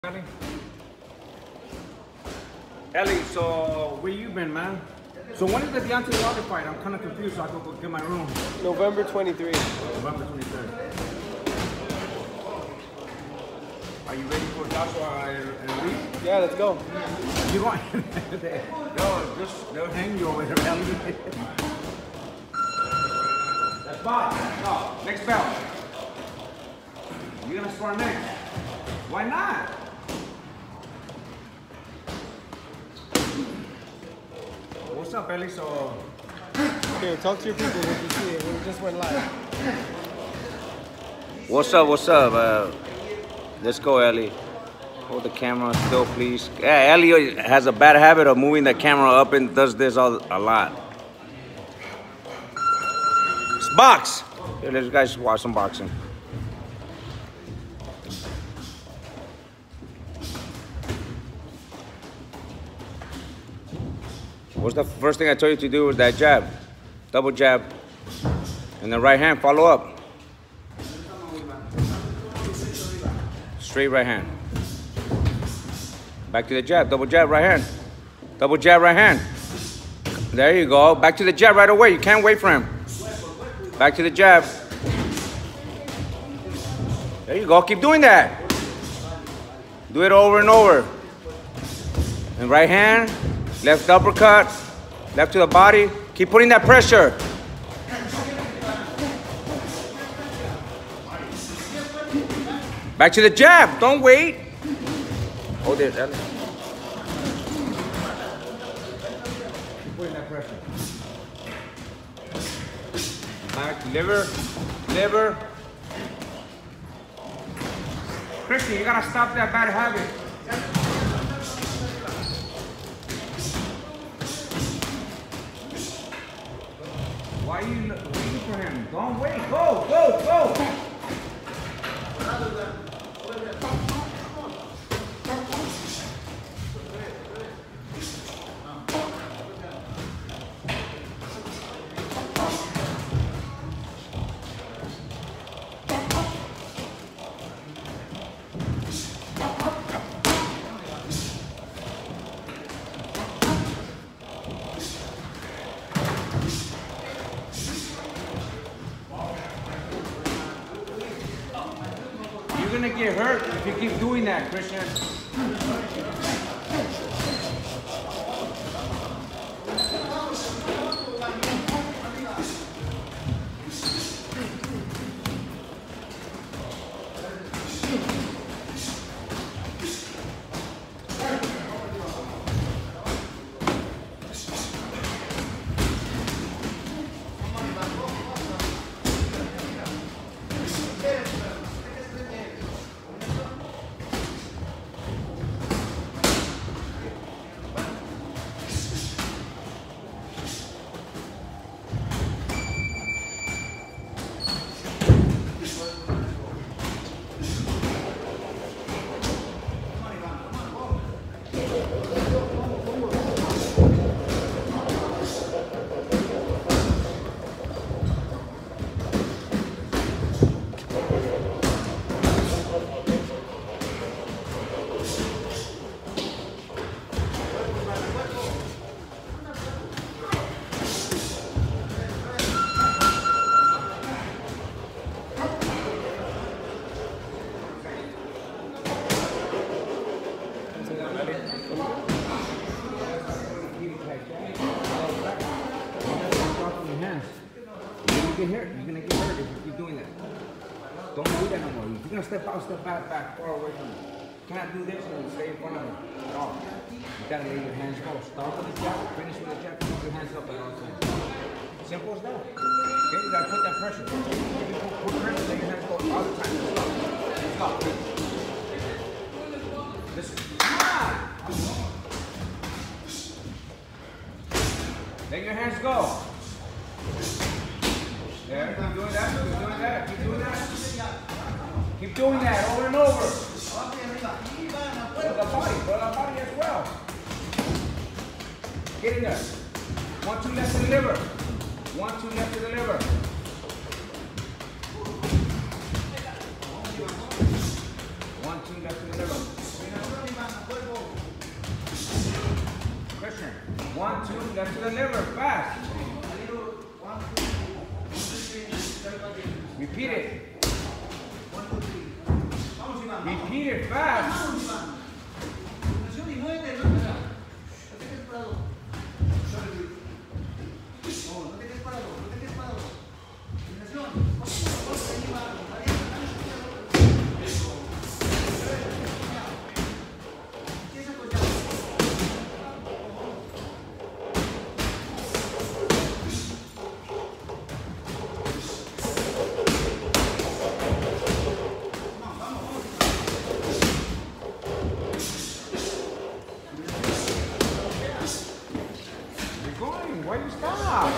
Elie? Elie, so where you been, man? So when is the Deontay Wilder fight? I'm kind of confused, so I go get my room. November 23. November 23rd. Are you ready for Joshua and Lee? Yeah, let's go. You going? Yo, just they'll hang you over there, Elie. That's fine. No, next belt. You're gonna start next. Why not? What's up, Elie? So, here, talk to your people when you see it. We just went live. What's up? What's up? Let's go, Elie. Hold the camera still, please. Yeah, Elie has a bad habit of moving the camera up and does this a lot. It's box. Here, let's guys watch some boxing. What's the first thing I told you to do with that jab? Double jab. And the right hand, follow up. Straight right hand. Back to the jab, double jab, right hand. Double jab, right hand. There you go. Back to the jab right away. You can't wait for him. Back to the jab. There you go. Keep doing that. Do it over and over. And right hand. Left uppercut, left to the body. Keep putting that pressure. Back to the jab. Don't wait. Hold it, Elie. Keep putting that pressure. Back, liver, liver. Christian, you gotta stop that bad habit. Why are you waiting for him? Don't wait. Go, go, go. You're gonna get hurt if you keep doing that, Christian. You're gonna get hurt if you keep doing that. Don't do that no more. If you're gonna step out, step back, far away from him. You can't do this and stay in front of him at all. You gotta let your hands go. Start with the jab, finish with the jab, keep your hands up at all times. Simple as that. Okay, you gotta put that pressure. If you put pressure, let your hands go all the time. Stop. Listen. Come on! Let your hands go. There, keep doing that, keep doing that, keep doing that. Keep doing that over and over. Put the body as well. Get in there. 1, 2 left to the liver. 1, 2 left to the liver. 1, 2 left to the liver. left to the liver, fast. Repeat it. Repeat it fast. Why you stop?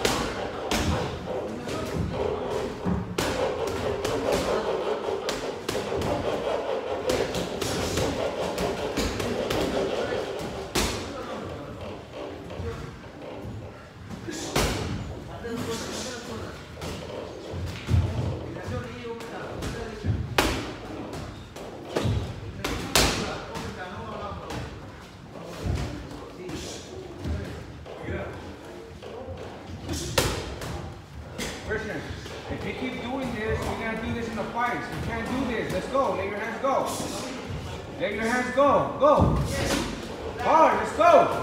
If you keep doing this, you're going to do this in the fights. You can't do this. Let's go. Let your hands go. Let your hands go. Go. Hard. Let's go.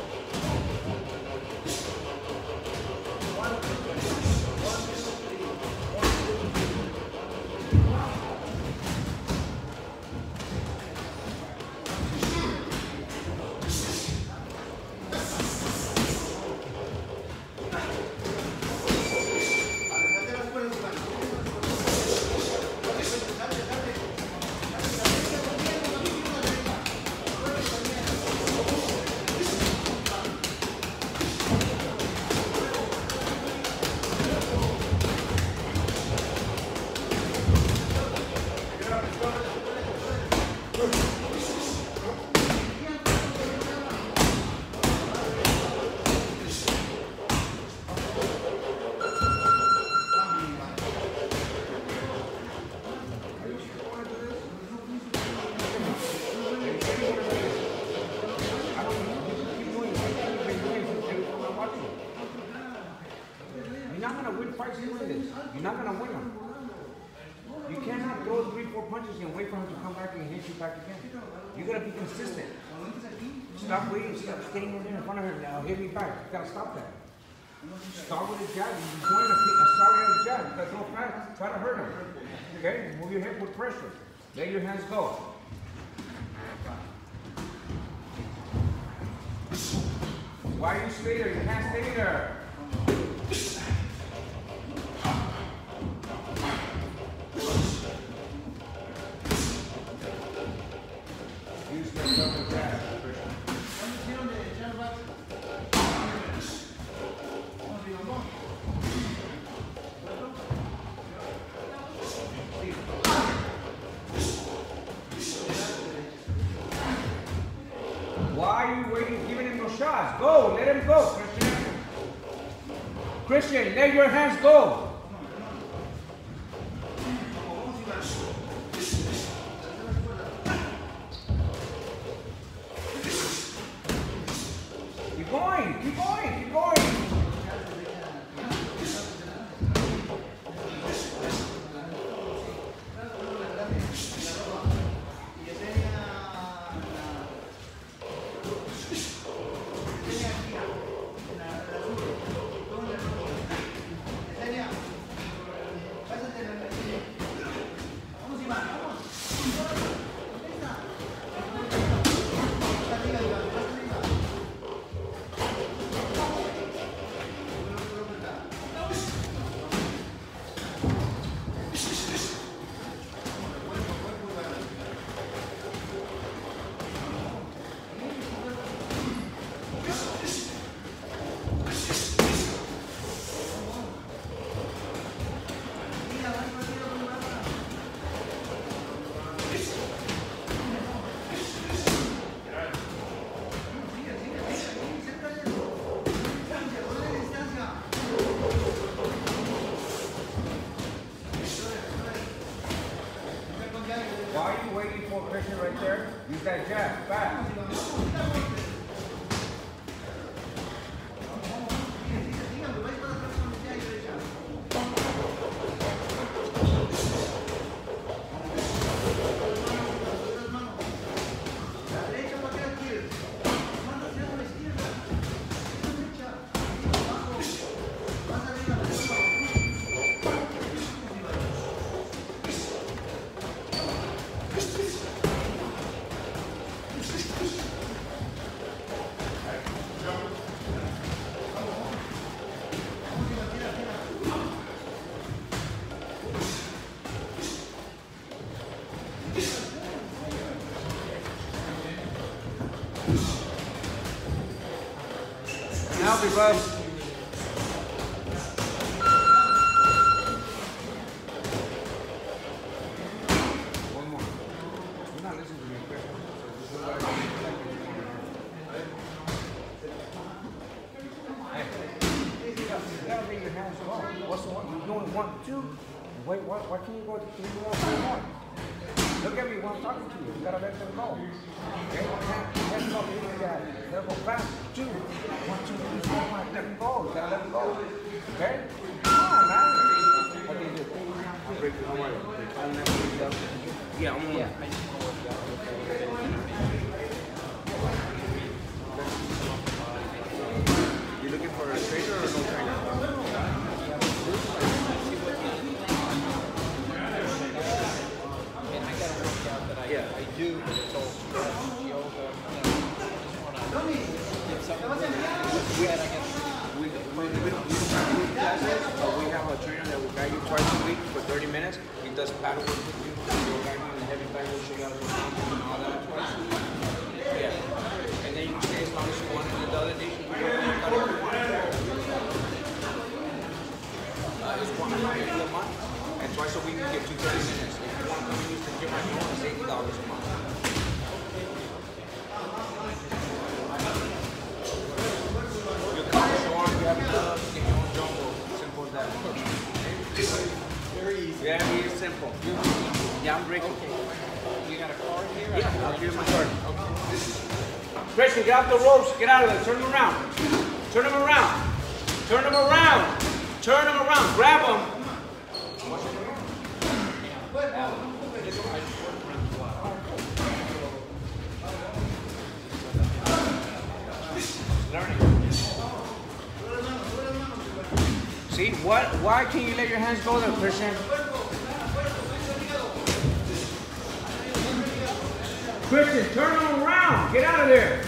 You're not going to win them. You cannot throw 3-4 punches and wait for him to come back and hit you back again. You got to be consistent. Stop waiting, stop staying in there in front of him. Now hit me back. You got to stop that. Start with a jab. You're going to start with a jab. You got to throw fast. Try to hurt him. Okay? Move your hip with pressure. Let your hands go. Why are you stay there? You can't stay there. Why are you waiting, giving him no shots? Go, let him go, Christian. Christian, let your hands go. Keep going, keep going, keep going. Why are you waiting for Christian right there? Use that jab, fast. Help me, bub. One more. You're not listening to me, Chris. Hey, you gotta make your hands go. What's the one? You're doing 1, 2. Wait, why can't you go to 3, 4, 1? Look at me when I'm talking to you. You gotta let them go. Okay? Let them go. Let them go fast. 2. 1, 2, 3, 4, 5. Let them go. You gotta let them go. Okay? Come on, man. What do you do? I'll break it. Don't worry. I'll never break it up. Yeah, I'm gonna. You looking for a trainer or no trainer? Yeah, I do, but it's all yoga. I just want to get something. We don't do classes, but we have a trainer that will guide you twice a week for 30 minutes. He does paddle work with you. He'll guide you in the heavy paddle, show you how to do and all that twice a week. Yeah. And then you can stay as long as you want. And the other day, you can go if you want. It's $100 a month. And twice a week you get 2 30 minutes. If you want to come and use the gym right now, it's $80 a month. You come short, you have gloves, get your own jungle. Simple as that. Very easy. Very simple. Yeah, I'm breaking. You got a card here? Yeah, I'll give you my card. Christian, get off the ropes. Get out of there. Turn them around. Turn them around. Turn them around. Turn them around. Grab them. See, why can't you let your hands go there, Christian? Christian, turn them around. Get out of there.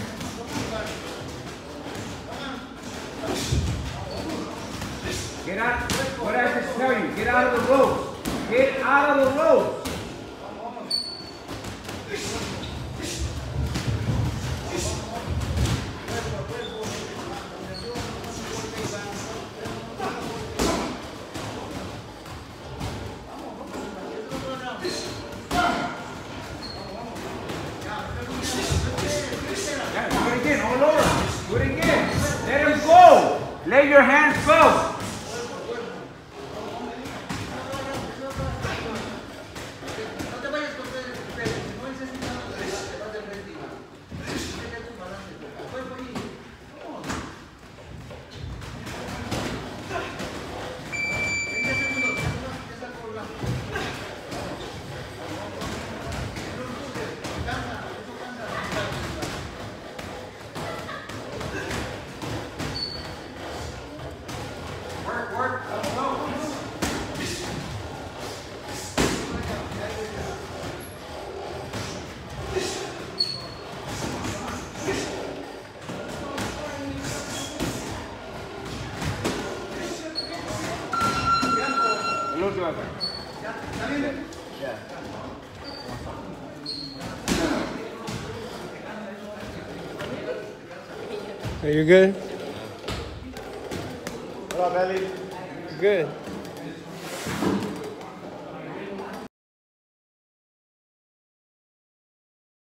Get out. What did I just tell you? Get out of the ropes. Get out of the ropes. Let your hands go. Are you good? What up, Elie? Good.